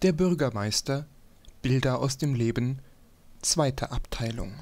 Der Bürgermeister, Bilder aus dem Leben, 2. Abteilung.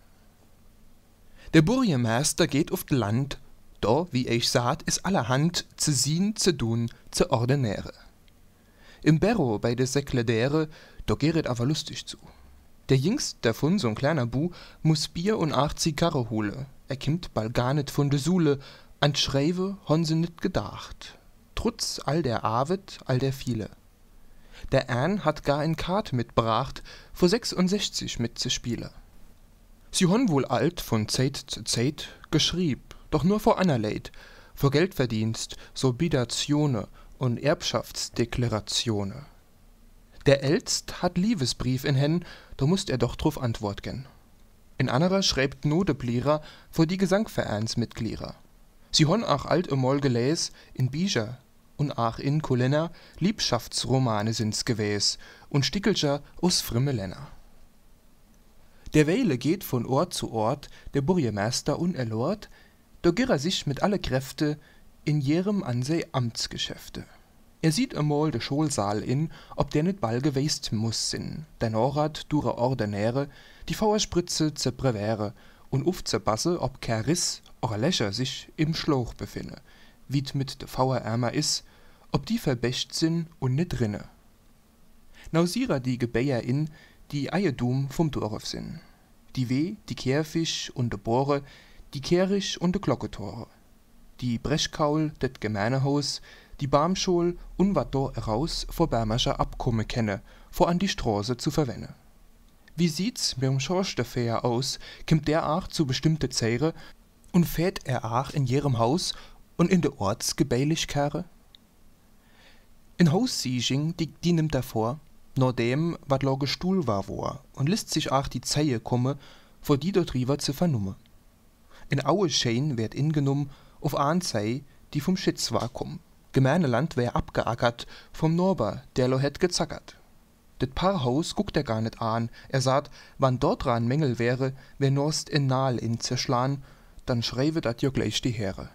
Der Burjemeister geht auf d Land, da, wie ich saht, is allerhand ze sien, ze doen, ze ordinäre. Im Berro bei de Sekledäre, da geret aber lustig zu. Der jüngst davon, so'n kleiner Bu, muss Bier und 8 Zigarre hole. Er kimmt bald gar nit von de Sule, an Schreive hon se nit gedacht. Trutz all der Arbeit, all der viele. Der Ern hat gar ein Kart mitbracht, vor 66 mitzuspielen. Sie hon wohl alt von Zeit zu Zeit geschrieb, doch nur vor Annerleid, vor Geldverdienst, Sobidatione und Erbschaftsdeklarationen. Der Ältst hat Liebesbrief in Hän, da musst er doch drauf antworten. In anderer schreibt Nodeblierer vor die Gesangvereinsmitglieder. Sie hon auch alt emol geläs in Bücher und auch in Kolänner Liebschaftsromane sind's gewäs und Stickelcher aus frimme Länner. Der Weile geht von Ort zu Ort der Burjemeister unerlort, da girr sich mit alle Kräfte in jerem anseh Amtsgeschäfte. Er sieht emol de Scholsaal in, ob der nit ball gewest muss sin, der Norrat dure Ordinäre, die Fauerspritze ze Breväre und ufzebasse, ob kein Riss oder Lächer sich im Schlauch befinne, wie't mit de Fauerärmer is, ob die verbecht sin und nit rinne. Nausierer die Gebäier in, die Eiedum vom Dorf sin. Die Weh, die Kehrfisch und de Bohre, die Kehrisch und de Glocketore. Die Breschkaul, det Gemeinehaus, die Barmschol und wat do heraus vor Bärmerscher Abkomme kenne, vor an die Straße zu verwenne. Wie sieht's mit'm Schorstefäher aus, kimmt der auch zu bestimmte Zeire und fährt er auch in jerem Haus und in de Ortsgebäilichkere? In Haussieching, die nimmt er vor, nur dem, wat lo Gestuhl war wo, und lässt sich auch die Zeie komme, vor die dort rieber zu vernumme. In Aueschein wird ingenommen auf Anzei, die vom Schitz war komm. Gemeine Land wär abgeackert vom Norber, der lo hätt gezackert. Det Paarhaus guckt er gar nicht an, er sagt, wann dort dran Mängel wäre, wär norst in Nahl in zerschlan, dann schreibe dat jo gleich die Heere.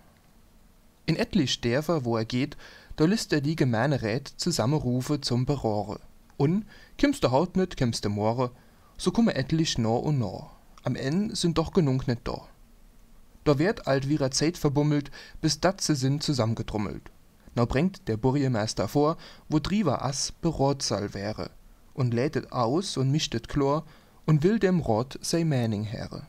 In etlich Dörfer, wo er geht, da lässt er die Gemeinderät zusammenrufe zum Berohre. Und, kimmst du haut nit, kimmst du morge, so komme etlich nor und nor. Am Ende sind doch genug nit da. Da wird alt wierer Zeit verbummelt, bis dat se sind zusammengedrummelt. Now bringt der Burjemeister vor, wo drüber as Berotsaal wäre, und lädet aus und mischtet Chlor und will dem Rot sei Mäning here.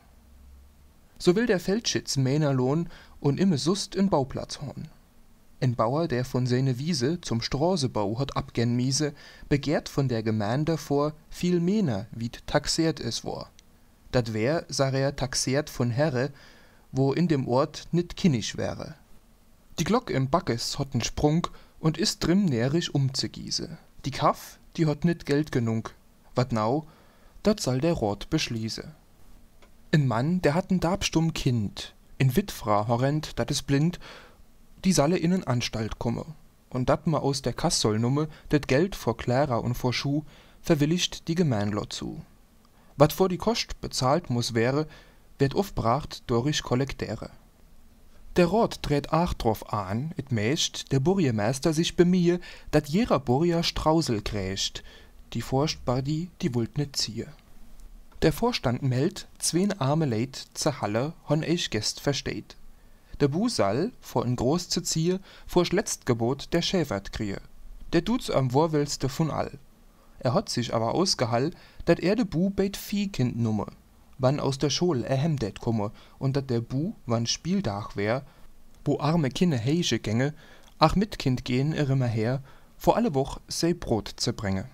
So will der Feldschitz Mähner lohn und imme Sust in Bauplatz horn. Ein Bauer, der von seine Wiese zum Straßebau hat abgen miese, begehrt von der Gemeinde vor viel Mähner, wie't taxiert es war. Dat wär, sag er, taxiert von Herre, wo in dem Ort nit kinnisch wäre. Die Glock im Backes hat n Sprung und ist drin nährisch umzugiese. Die Kaff, die hat nit Geld genug. Wat nau, dat soll der Rot beschließe. Ein Mann, der hat n dabstumm Kind, in Witfra horrend, dat is blind, die salle in n Anstalt komme. Und dat ma aus der Kass soll numme, det Geld vor Klärer und vor Schuh, verwilligt die Gemeinlot zu. Wat vor die Kost bezahlt muss wäre, wird aufbracht durch Kollektäre. Der Rot dreht auch drauf an, et meist der Burjemeister sich bemiehe, dat jeder Burja Strausel kräscht, die Forstbar die wullt net ziehe. Der Vorstand meldt, 2 arme Leid zur Halle, hon eich Gäst versteht. Der Bu sall, vor n Groß zu ziehe, vor Letztgebot der Schäfert kriehe. Der tut's am Worwelste von all. Er hat sich aber ausgehall, dat er de Bu beit Viehkind numme, wann aus der Schol hemdet komme und dat der Bu, wann Spieldach wär, wo arme Kinne heige gänge, ach mit Kind gehen immer her, vor alle Woch sei Brot zu bringe.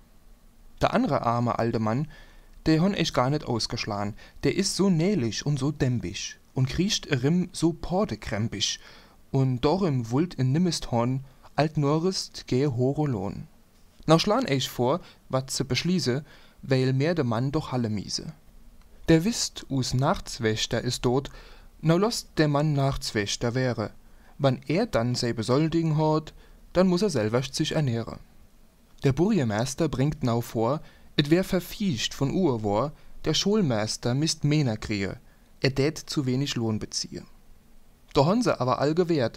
Der andere arme alte Mann, der hon ich gar nicht ausgeschlagen, der is so nählich und so dämbisch und kriecht so pordekrempisch und dorim wullt in nimmest Horn, alt Norist gehe hore Lohn. Now schlan ich vor, wat ze beschließe, weil mehr de Mann doch Halle miese. Der wisst, us Nachtswächter is tot, now lost der Mann Nachtswächter wäre. Wann er dann sei besoldigen hort, dann muss er selber sich ernähre. Der Burjemeister bringt now vor, et wär verfiescht von Urwor, der Scholmeister misst Mähner kriehe, er dät zu wenig Lohn beziehe. Da hon se aber all gewährt,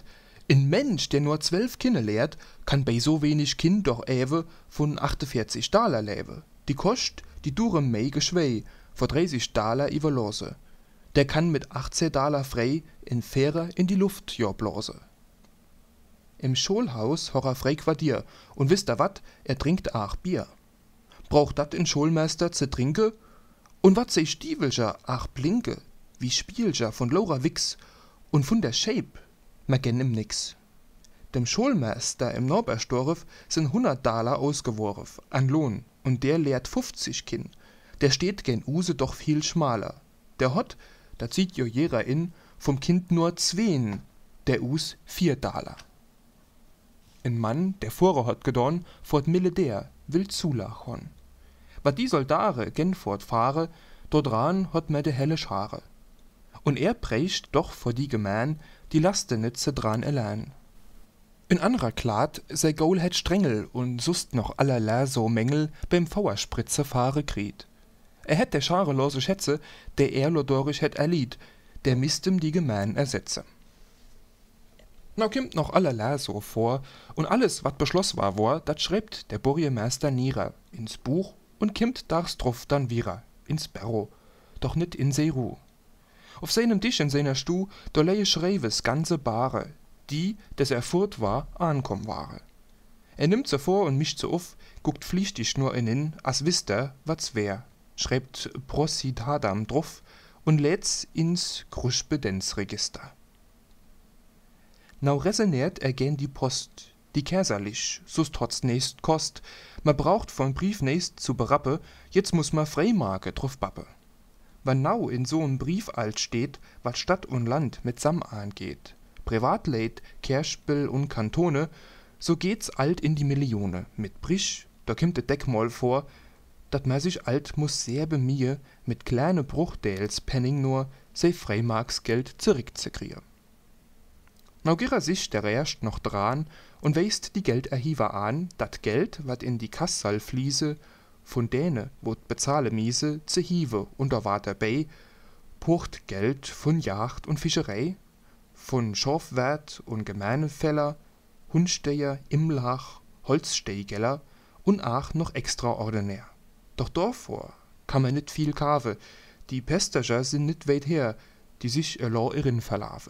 Ein Mensch, der nur 12 Kinder lehrt, kann bei so wenig Kind doch ewe von 48 Daler leben. Die Kost, die dure mei geschwei, vor 30 Daler iwwerlose. Der kann mit 18 Daler frei in Fähre in die Luft blase. Im Schulhaus horra frei Quartier, und wisst ihr wat, er trinkt ach Bier. Braucht dat in Schulmeister zu trinke? Und wat sei Stievelger ach blinke, wie Spielger von Laura Wix, und von der Shape, ma genn ihm nix. Dem Schulmeister im Norberstorf sind 100 Daler ausgeworfen, an Lohn, und der lehrt 50 Kin. Der steht gen Use doch viel schmaler. Der Hott, da zieht jo jeder in, vom Kind nur 2, der Us 4 Daler. Ein Mann, der vorher hat gedorn, fort Militär, will zulachon. Wat die Soldare gen fortfahre, dort ran hat mer de helle Schare. Und er precht doch vor die Gemän, die Lastenitze dran allein. In anderer Klad sei Gaul het Strengel und sust noch allerlei so Mängel beim Fauerspritze fahre kriet. Er hätt der scharelose Schätze, der er lodorisch hätt erlied, der mistem die Gemän ersetze. Na kimmt noch allerlei so vor, und alles, wat beschloss war, dat schreibt der Burjemeister nieder ins Buch und kimmt dachs druff dann wieder ins Berro, doch nit in se Ruh. Auf seinem Tisch in seiner Stuh, da leie Schreiwes ganze Bare, die, des er furt war, ankommen waren. Er nimmt sie vor und mischt sie auf, guckt flüchtig nur innen, as wisst er, wat's wär, schreibt Prosidadam drauf und lädt's ins Kruschbedenzregister. Nau resoniert er gern die Post, die käserlich, sus trotz nächst kost, ma braucht von Brief nächst zu berappe, jetzt muss ma Freimarke drauf bappe. Wann nau in so'n Brief alt steht, wat Stadt und Land mitsamm angeht, Privatleid, Kerspel und Kantone, so geht's alt in die Millione. Mit Brisch, da kimmt de Deckmoll vor, dat mer sich alt muss sehr bemühe, mit kleine Bruchdels Penning nur, sei Freimarksgeld zurückzukriegen. Nau gira sich der erst noch dran und weist die Gelderhiever an, dat Geld, wat in die Kassal fließe, von däne, wot bezahle miese, ze hieve und da wart dabei, pucht Geld von Jagd und Fischerei, von Schorfwert und Gemeinefäller, Hundsteher, Imlach, Holzsteigeller und ach noch extraordinär. Doch davor kann man nit viel kave, die Pestager sind nit weit her, die sich erlor irin verlave.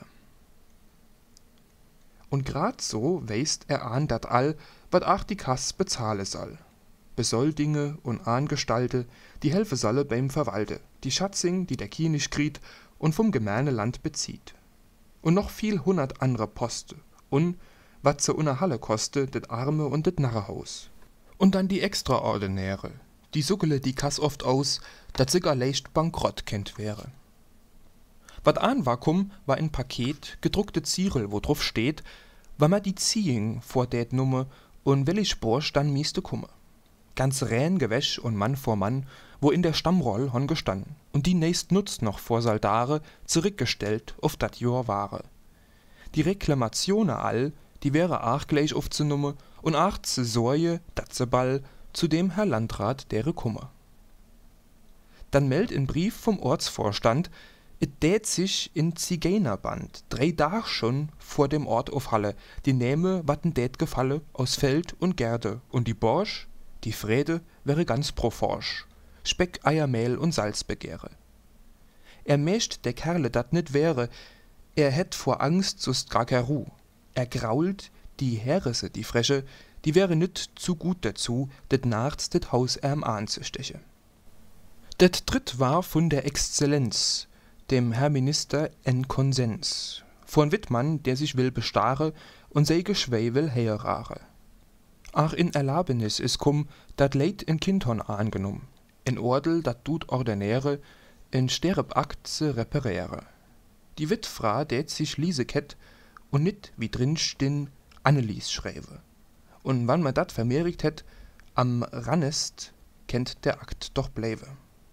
Und grad so weist er an dat all, wat ach die Kass bezahle soll. Besoldinge und Angestalte, die helfe solle beim Verwalte, die Schatzing, die der Kienisch kriet und vom gemeine Land bezieht. Und noch viel 100 andere Poste, und, wat ze una Halle koste, det Arme und det Narrehaus. Und dann die Extraordinäre, die suggele die Kass oft aus, dat sie gar leicht bankrott kennt wäre. Wat an war war ein Paket, gedruckte Zierel, wo drauf steht, wann ma die Ziehing vor det Numme und welch Borsch dann mieste kumme. Ganz rähen Gewäsch und Mann vor Mann, wo in der Stammroll hon gestanden, und die nächst nutzt noch vor Saldare, zurückgestellt auf dat Jahr Ware. Die Reklamatione all, die wäre ach gleich aufzunumme und ach ze Sorge, dat ze ball, zu dem Herr Landrat dere Kummer. Dann meldt in Brief vom Ortsvorstand, et dät sich in Zigeunerband 3 Dach schon vor dem Ort auf Halle, die Näme watten dät gefalle aus Feld und Gerde, und die Borsch, die Frede, wäre ganz proforsch, Speck, Eier, Mehl und Salz begehre. Er mäscht der Kerle dat nit wäre, er hätt vor Angst sust gar keine Ruh. Er grault, die Herrese, die Fresche, die wäre nit zu gut dazu, det nachts det Haus anzusteche. Det dritt war von der Exzellenz, dem Herr Minister en Konsens, von Wittmann, der sich will bestare und sei Geschwei will heirare. Ach in Erlaubnis is dat leid in Kindhorn angenommen, in Ordel dat tut ordinäre, in Sterebakt se reparäre. Die Witfra dät sich Liese kett und nit wie drin stin Annelies schreibe. Und wann man dat vermerkt hätt, am Rannest kennt der Akt doch bleibe.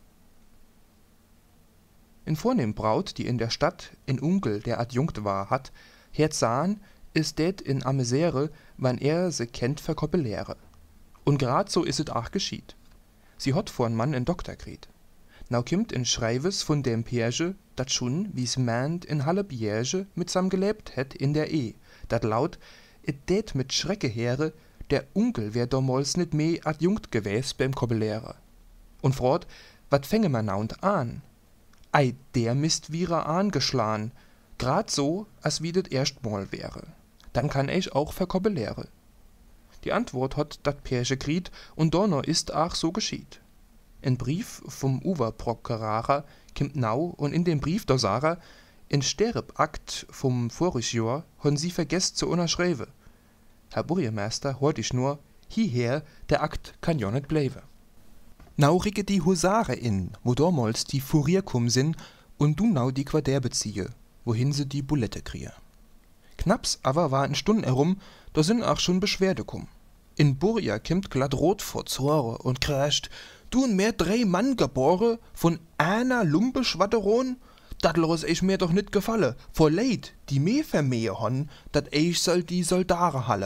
In vornehm Braut, die in der Stadt in Onkel, der Adjunkt war, hat, hert sahen, is det in Amesere, wann er se kennt verkoppelehre. Und grad so is et ach geschied. Sie hot vor'n Mann in Doktor kriet. Nau kimmt in Schreiwes von dem Pärge, dat schon, wie's meint, in halb Jährge mit sam gelebt het in der Dat laut, et tät mit Schrecke here, der Onkel wär damals nit mehr adjunkt gewäs beim Kobbelehrer. Und fragt, wat fänge man naunt an? Ei, der Mist wäre angeschlagen, grad so, als wie det erstmal wäre. Dann kann ich auch verkobbelehre. Die Antwort hat dat Pärche kriet und donner ist ach so geschieht. Ein Brief vom Uwerprokurarer kimmt nau und in dem Brief da Sarah, in Sterbakt vom Vorigjahr hon sie vergesst zu unterschreiben. Herr Bürgermeister hört ich nur, hierher, der Akt kann ja nicht bleiben. Nau ricke die Husare in, wo damals die Furier kum sind und du nau die Quadär beziehe, wohin sie die Bulette kriege. Knapps aber war in Stunden herum, da sind auch schon Beschwerde kum. In Burja kimmt glatt rot vor Zore und kreischt, du und mehr 3 Mann geboren von einer Lumpe-Schwadron? Dat los ich mir doch nit gefalle, vor Leid, die me vermehe hon, dat ich soll die Soldare halle.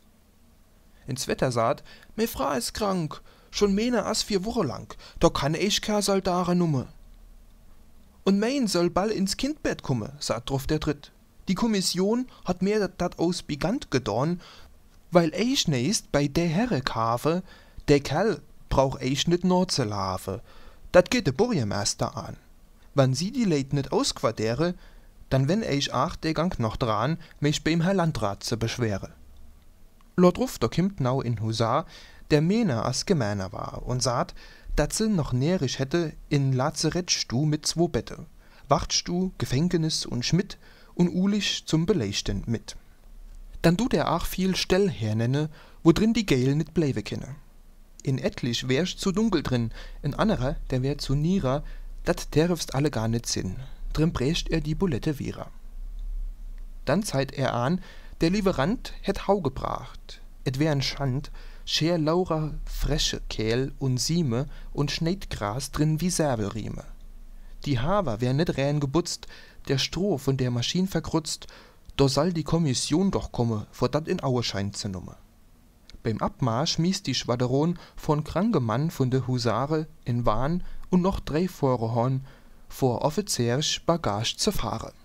Ins Wetter sagt, me Frau ist krank, schon mehr als 4 Wochen lang, da kann ich kein Soldare numme. Und mein soll ball ins Kindbett kumme, sagt drauf der Dritt. Die Kommission hat mir dat aus Bigant gedorn, weil ich nächst bei der Herre kave, der Kerl brauch ich nit Norzelave, dat geht der Bürgermeister an. Wann sie die Leid nit ausquadere, dann wenn ich ach der Gang noch dran, mich beim Herr Landrat zu beschwere. Lord Ruff, da kimmt nau in Husar, der meiner as gemeiner war und sagt, dat se noch nährisch hätte in Lazarettstu mit 2 Bette, Wachtstu, Gefängnis und Schmidt und ulich zum Beleichten mit. Dann tut er ach viel Stell hernenne, wo drin die Gale nit bleibe kenne. In etlich wär's zu dunkel drin, in anderer, der wär zu nierer, dat derfst alle gar nit sinn, drin brächt er die Bulette wieder. Dann zeigt er an, der Lieferant hätt Hau gebracht, et wär'n Schand, scher laurer fresche Kehl und Sieme und Schneidgras drin wie Säbelrieme. Die Haver wär nit rein gebutzt, der Stroh von der Maschine verkrutzt, da soll die Kommission doch komme, vor dat in Aueschein zu numme. Beim Abmarsch mies die Schwadron von kranke Mann von de Husare in Wahn und noch 3 Vorhorn vor offizierisch Bagage zu fahren.